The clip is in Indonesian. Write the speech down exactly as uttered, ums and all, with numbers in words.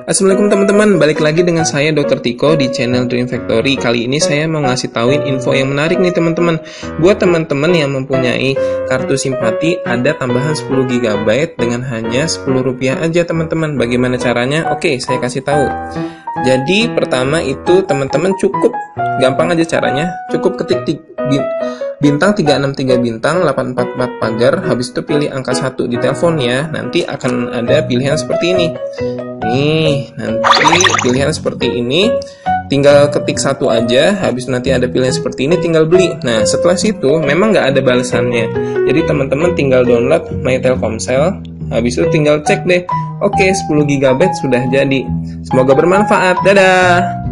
Assalamualaikum teman-teman, balik lagi dengan saya Dokter Tiko di channel Dream Factory. Kali ini saya mau ngasih tauin info yang menarik nih teman-teman. Buat teman-teman yang mempunyai kartu simpati, ada tambahan sepuluh giga byte dengan hanya sepuluh rupiah aja teman-teman. Bagaimana caranya? Oke, saya kasih tahu. Jadi pertama itu teman-teman cukup, gampang aja caranya, cukup ketik bintang tiga enam tiga bintang delapan empat empat pagar, habis itu pilih angka satu di telepon ya. Nanti akan ada pilihan seperti ini. Nih, nanti pilihan seperti ini, tinggal ketik satu aja, habis nanti ada pilihan seperti ini, tinggal beli. Nah, setelah situ memang nggak ada balasannya. Jadi teman-teman tinggal download My Telkomsel, habis itu tinggal cek deh. Oke, sepuluh giga byte sudah jadi. Semoga bermanfaat. Dadah!